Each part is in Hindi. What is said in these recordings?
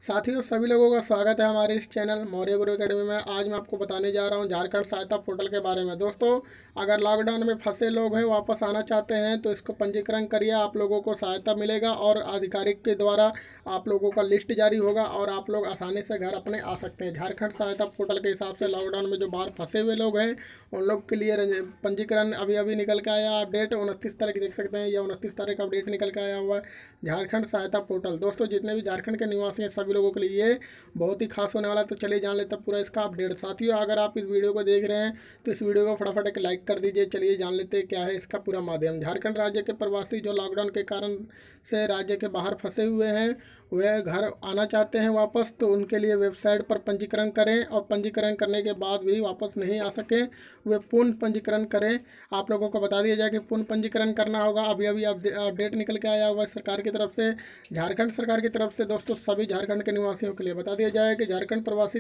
साथियों सभी लोगों का स्वागत है हमारे इस चैनल मौर्य गुरु एकेडमी में। आज मैं आपको बताने जा रहा हूं झारखंड सहायता पोर्टल के बारे में। दोस्तों, अगर लॉकडाउन में फंसे लोग हैं, वापस आना चाहते हैं तो इसको पंजीकरण करिए। आप लोगों को सहायता मिलेगा और आधिकारिक के द्वारा आप लोगों का लिस्ट जारी होगा और आप लोग आसानी से घर अपने आ सकते हैं। झारखंड सहायता पोर्टल के हिसाब से लॉकडाउन में जो बाहर फंसे हुए लोग हैं उन लोग के लिए पंजीकरण अभी अभी निकल के आया अपडेट। 29 तारीख देख सकते हैं, या 29 तारीख अपडेट निकल के आया हुआ है झारखंड सहायता पोर्टल। दोस्तों, जितने भी झारखंड के निवासी हैं सभी लोगों के लिए ये बहुत ही खास होने वाला है। तो चलिए जान लेते हैं पूरा इसका अपडेट। साथियों, अगर आप इस वीडियो को देख रहे हैं तो इस वीडियो को फटाफट एक लाइक कर दीजिए। चलिए जान लेते हैं क्या है इसका पूरा माध्यम। झारखंड राज्य के प्रवासी जो लॉकडाउन के कारण से राज्य के बाहर फंसे हुए हैं, वे घर आना चाहते हैं वापस, तो उनके लिए वेबसाइट पर पंजीकरण करें और पंजीकरण करने के बाद भी वापस नहीं आ सके वे पुनः पंजीकरण करें। आप लोगों को बता दिया जाए कि पुनः पंजीकरण करना होगा। अभी अभी अपडेट निकल के आया हुआ है सरकार की तरफ से, झारखंड सरकार की तरफ से। दोस्तों, सभी झारखंड के निवासियों के लिए बता दिया जाए कि झारखंड प्रवासी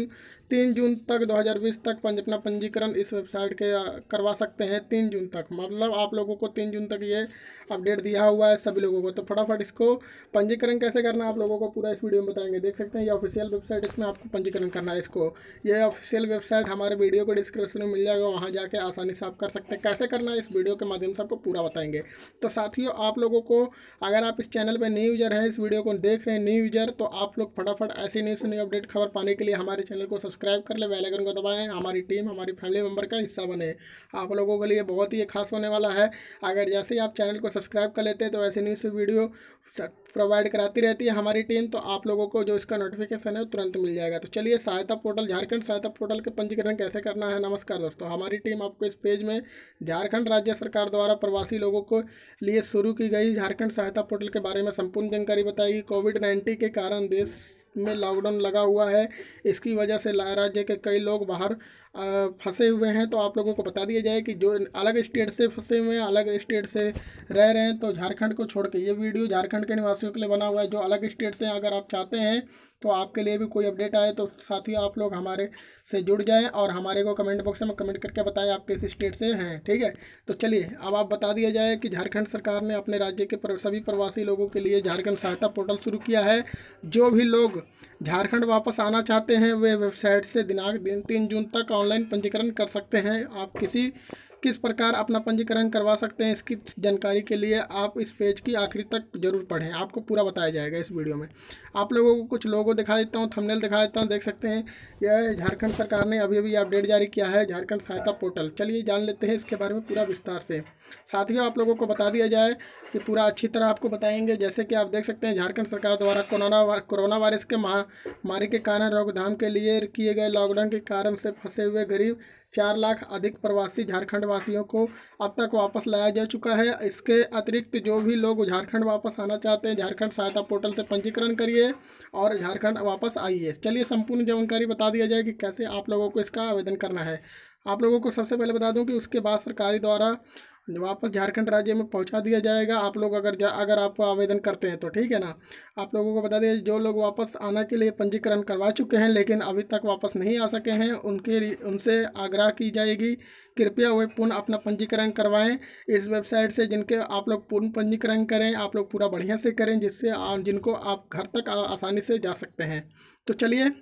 3 जून तक 2020 तक अपना पंजीकरण इस वेबसाइट के करवा सकते हैं। 3 जून तक, मतलब आप लोगों को 3 जून तक ये अपडेट दिया हुआ है सभी लोगों को। तो फटाफट इसको पंजीकरण कैसे करना आप लोगों को पूरा इस वीडियो में बताएंगे। देख सकते हैं ये ऑफिशियल वेबसाइट, इसमें आपको पंजीकरण करना है इसको। ये ऑफिशियल वेबसाइट हमारे वीडियो को डिस्क्रिप्शन में मिल जाएगा, वहाँ जाके आसानी से आप कर सकते हैं। कैसे करना है इस वीडियो के माध्यम से आपको पूरा बताएंगे। तो साथियों, आप लोगों को अगर आप इस चैनल पर न्यू यूजर है, इस वीडियो को देख रहे हैं न्यू यूजर, तो आप लोग फटाफट ऐसी न्यूज़ न्यू अपडेट खबर पाने के लिए हमारे चैनल को सब्सक्राइब कर ले, बेल आइकन को दबाएं, हमारी टीम हमारी फैमिली मेंबर का हिस्सा बने। आप लोगों के लिए बहुत ही खास होने वाला है। अगर जैसे ही आप चैनल को सब्सक्राइब कर लेते हैं तो ऐसी न्यूज़ वीडियो प्रोवाइड कराती रहती है हमारी टीम, तो आप लोगों को जो इसका नोटिफिकेशन है तुरंत मिल जाएगा। तो चलिए, सहायता पोर्टल, झारखंड सहायता पोर्टल के पंजीकरण कैसे करना है। नमस्कार दोस्तों, हमारी टीम आपको इस पेज में झारखंड राज्य सरकार द्वारा प्रवासी लोगों को लिए शुरू की गई झारखंड सहायता पोर्टल के बारे में संपूर्ण जानकारी बताएगी। कोविड-19 के कारण देश में लॉकडाउन लगा हुआ है, इसकी वजह से राज्य के कई लोग बाहर फंसे हुए हैं। तो आप लोगों को बता दिया जाए कि जो अलग स्टेट से फंसे हुए हैं, अलग स्टेट से रह रहे हैं, तो झारखंड को छोड़ के ये वीडियो झारखंड के निवासियों के लिए बना हुआ है। जो अलग स्टेट से अगर आप चाहते हैं तो आपके लिए भी कोई अपडेट आए तो साथ ही आप लोग हमारे से जुड़ जाएं और हमारे को कमेंट बॉक्स में कमेंट करके बताएं आप किस स्टेट से हैं। ठीक है, तो चलिए अब आप बता दिया जाए कि झारखंड सरकार ने अपने राज्य के सभी प्रवासी लोगों के लिए झारखंड सहायता पोर्टल शुरू किया है। जो भी लोग झारखंड वापस आना चाहते हैं वे वेबसाइट से दिनांक 3 जून तक ऑनलाइन पंजीकरण कर सकते हैं। आप किस प्रकार अपना पंजीकरण करवा सकते हैं, इसकी जानकारी के लिए आप इस पेज की आखिरी तक जरूर पढ़ें, आपको पूरा बताया जाएगा इस वीडियो में। आप लोगों को कुछ लोगो दिखा देता हूँ, थंबनेल दिखा देता हूँ। देख सकते हैं यह झारखंड सरकार ने अभी अभी अपडेट जारी किया है झारखंड सहायता पोर्टल। चलिए जान लेते हैं इसके बारे में पूरा विस्तार से। साथियों, आप लोगों को बता दिया जाए कि पूरा अच्छी तरह आपको बताएंगे। जैसे कि आप देख सकते हैं झारखंड सरकार द्वारा कोरोना वायरस के महामारी के कारण रोकथाम के लिए किए गए लॉकडाउन के कारण से फंसे हुए करीब 4 लाख अधिक प्रवासी झारखंड वासियों को अब तक वापस लाया जा चुका है। इसके अतिरिक्त जो भी लोग झारखंड वापस आना चाहते हैं, झारखंड सहायता पोर्टल से पंजीकरण करिए और झारखंड वापस आइए। चलिए संपूर्ण जानकारी बता दिया जाए कि कैसे आप लोगों को इसका आवेदन करना है। आप लोगों को सबसे पहले बता दूं कि उसके बाद सरकारी द्वारा वापस झारखंड राज्य में पहुंचा दिया जाएगा। आप लोग अगर आप आवेदन करते हैं तो ठीक है ना। आप लोगों को बता दें, जो लोग वापस आने के लिए पंजीकरण करवा चुके हैं लेकिन अभी तक वापस नहीं आ सके हैं, उनसे आग्रह की जाएगी कृपया वे पुनः अपना पंजीकरण करवाएं इस वेबसाइट से। जिनके आप लोग पुनः पंजीकरण करें, आप लोग पूरा बढ़िया से करें, जिससे जिनको आप घर तक आसानी से जा सकते हैं। तो चलिए,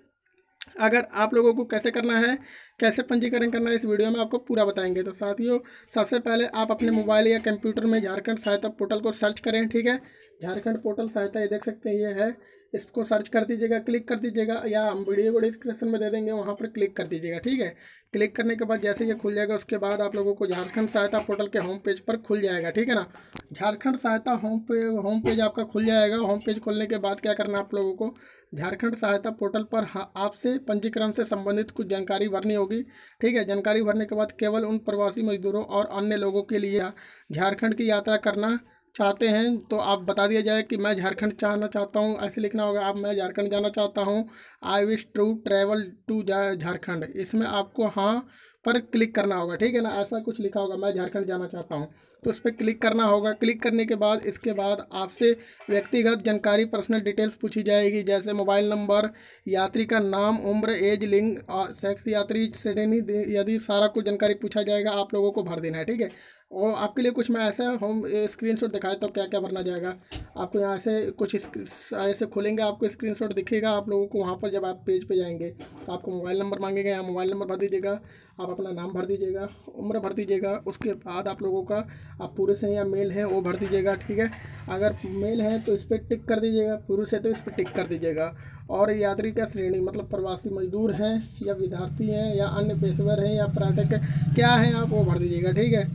अगर आप लोगों को कैसे करना है, कैसे पंजीकरण करना है, इस वीडियो में आपको पूरा बताएंगे। तो साथियों, सबसे पहले आप अपने मोबाइल या कंप्यूटर में झारखंड सहायता पोर्टल को सर्च करें। ठीक है, झारखंड पोर्टल सहायता, ये देख सकते हैं ये है, इसको सर्च कर दीजिएगा, क्लिक कर दीजिएगा, या हम वीडियो को डिस्क्रिप्शन में दे देंगे, वहाँ पर क्लिक कर दीजिएगा। ठीक है, क्लिक करने के बाद जैसे ये खुल जाएगा उसके बाद आप लोगों को झारखंड सहायता पोर्टल के होम पेज पर खुल जाएगा। ठीक है ना, झारखंड सहायता होम पेज आपका खुल जाएगा। होम पेज खुलने के बाद क्या करना है, आप लोगों को झारखंड सहायता पोर्टल पर आपसे पंजीकरण से संबंधित कुछ जानकारी भरनी होगी। ठीक है, जानकारी भरने के बाद केवल उन प्रवासी मजदूरों और अन्य लोगों के लिए झारखंड की यात्रा करना चाहते हैं तो आप बता दिया जाए कि मैं झारखंड जाना चाहता हूं, ऐसे लिखना होगा। आप मैं झारखंड जाना चाहता हूं, I wish to travel to Jharkhand, इसमें आपको हाँ पर क्लिक करना होगा, ठीक है ना। ऐसा कुछ लिखा होगा, मैं झारखंड जाना चाहता हूँ, तो उस पर क्लिक करना होगा। क्लिक करने के बाद इसके बाद आपसे व्यक्तिगत जानकारी, पर्सनल डिटेल्स पूछी जाएगी, जैसे मोबाइल नंबर, यात्री का नाम, उम्र, एज, लिंग, सेक्स, यात्री श्रेणी, यदि सारा कुछ जानकारी पूछा जाएगा, आप लोगों को भर देना है, ठीक है। और आपके लिए कुछ मैं ऐसा हम स्क्रीनशॉट दिखाए तो क्या क्या भरना जाएगा। आपको यहाँ से कुछ ऐसे खोलेंगे, आपको स्क्रीनशॉट दिखेगा आप लोगों को। वहाँ पर जब आप पेज पे जाएंगे तो आपको मोबाइल नंबर मांगेगा, यहाँ मोबाइल नंबर भर दीजिएगा, आप अपना नाम भर दीजिएगा, उम्र भर दीजिएगा। उसके बाद आप लोगों का आप पुरुष हैं या मेल है वो भर दीजिएगा, ठीक है। अगर मेल है तो इस पर टिक कर दीजिएगा, पुरुष है तो इस पर टिक कर दीजिएगा। और यात्री का श्रेणी मतलब प्रवासी मजदूर हैं या विद्यार्थी हैं या अन्य पेशेवर हैं या पर्यटक क्या हैं, आप वो भर दीजिएगा, ठीक है।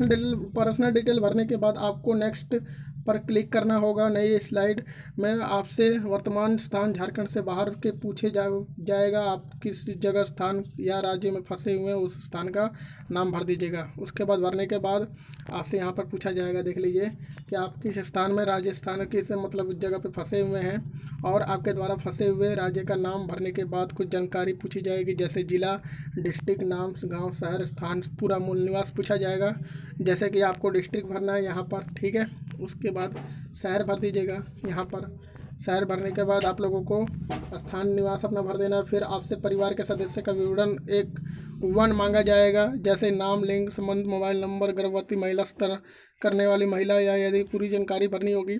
पर्सनल डिटेल भरने के बाद आपको नेक्स्ट पर क्लिक करना होगा। नई स्लाइड में आपसे वर्तमान स्थान झारखंड से बाहर के पूछे जाएगा। आप किस जगह, स्थान या राज्य में फंसे हुए हैं उस स्थान का नाम भर दीजिएगा। उसके बाद भरने के बाद आपसे यहाँ पर पूछा जाएगा, देख लीजिए कि आप किस स्थान में, राजस्थान किस मतलब जगह पे फंसे हुए हैं, और आपके द्वारा फंसे हुए राज्य का नाम भरने के बाद कुछ जानकारी पूछी जाएगी, जैसे जिला, डिस्ट्रिक्ट, नाम, गांव, शहर, स्थान, पूरा मूल निवास पूछा जाएगा। जैसे कि आपको डिस्ट्रिक्ट भरना है यहाँ पर, ठीक है। उसके बाद शहर भर दीजिएगा यहाँ पर। शहर भरने के बाद आप लोगों को स्थान निवास अपना भर देना है। फिर आपसे परिवार के सदस्य का विवरण एक वन मांगा जाएगा, जैसे नाम, लिंग, संबंध, मोबाइल नंबर, गर्भवती महिला, स्तन करने वाली महिला, या यदि पूरी जानकारी भरनी होगी,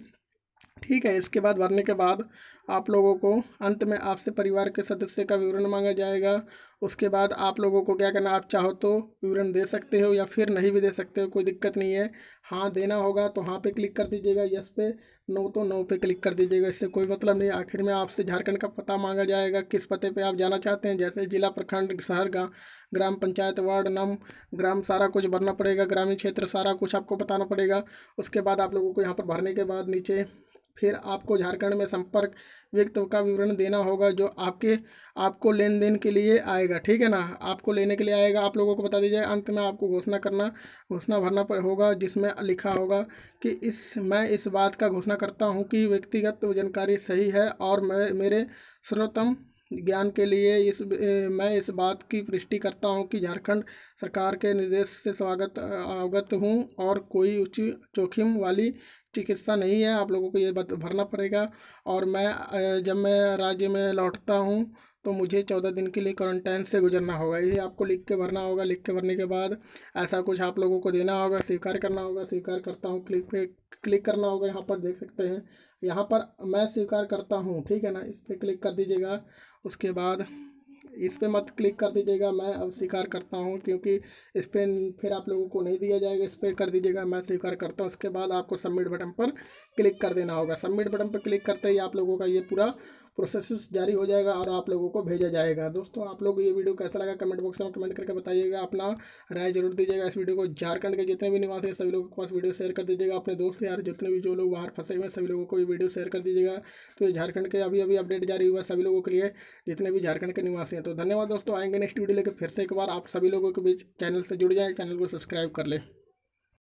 ठीक है। इसके बाद भरने के बाद आप लोगों को अंत में आपसे परिवार के सदस्य का विवरण मांगा जाएगा। उसके बाद आप लोगों को क्या करना, आप चाहो तो विवरण दे सकते हो या फिर नहीं भी दे सकते हो, कोई दिक्कत नहीं है। हाँ देना होगा तो हाँ पे क्लिक कर दीजिएगा, यस पे, नो तो नो पे क्लिक कर दीजिएगा, इससे कोई मतलब नहीं। आखिर में आपसे झारखंड का पता मांगा जाएगा, किस पते पे आप जाना चाहते हैं, जैसे जिला, प्रखंड, शहर, गाँव, ग्राम पंचायत, वार्ड, नाम, ग्राम, सारा कुछ भरना पड़ेगा, ग्रामीण क्षेत्र, सारा कुछ आपको बताना पड़ेगा। उसके बाद आप लोगों को यहाँ पर भरने के बाद नीचे फिर आपको झारखंड में संपर्क व्यक्ति का विवरण देना होगा, जो आपको लेन देन के लिए आएगा, ठीक है ना। आपको लेने के लिए आएगा, आप लोगों को बता दीजिए। अंत में आपको घोषणा भरना होगा, जिसमें लिखा होगा कि मैं इस बात का घोषणा करता हूँ कि व्यक्तिगत जानकारी सही है, और मैं मेरे सर्वोत्तम ज्ञान के लिए मैं इस बात की पुष्टि करता हूं कि झारखंड सरकार के निर्देश से अवगत हूं, और कोई उच्च जोखिम वाली चिकित्सा नहीं है। आप लोगों को ये भरना पड़ेगा। और जब मैं राज्य में लौटता हूं तो मुझे 14 दिन के लिए क्वारंटाइन से गुजरना होगा। ये आपको लिख के भरना होगा। लिख के भरने के बाद ऐसा कुछ आप लोगों को देना होगा, स्वीकार करना होगा। स्वीकार करता हूँ क्लिक करना होगा। यहाँ पर देख सकते हैं, यहाँ पर मैं स्वीकार करता हूँ, ठीक है ना। इस पर क्लिक कर दीजिएगा। उसके बाद इस पर मत क्लिक कर दीजिएगा, मैं अब स्वीकार करता हूँ, क्योंकि इस पर फिर आप लोगों को नहीं दिया जाएगा। इस पर कर दीजिएगा, मैं स्वीकार करता हूँ। उसके बाद आपको सबमिट बटन पर क्लिक कर देना होगा। सबमिट बटन पर क्लिक करते ही आप लोगों का ये पूरा प्रोसेस जारी हो जाएगा और आप लोगों को भेजा जाएगा। दोस्तों, आप लोग ये वीडियो कैसा लगा कमेंट बॉक्स में कमेंट करके बताइएगा, अपना राय जरूर दीजिएगा। इस वीडियो को झारखंड के जितने भी निवासी हैं सभी लोगों के पास वीडियो शेयर कर दीजिएगा। अपने दोस्त यार जितने भी जो लोग बाहर फंसे हुए हैं सभी लोगों को ये वीडियो शेयर कर दीजिएगा। तो ये झारखंड के अभी अपडेट जारी हुआ सभी लोगों के लिए, जितने भी झारखंड के निवासी हैं। तो धन्यवाद दोस्तों, आएंगे नेक्स्ट वीडियो लेकर फिर से एक बार। आप सभी लोगों के बीच चैनल से जुड़ जाएँ, चैनल को सब्सक्राइब कर लें।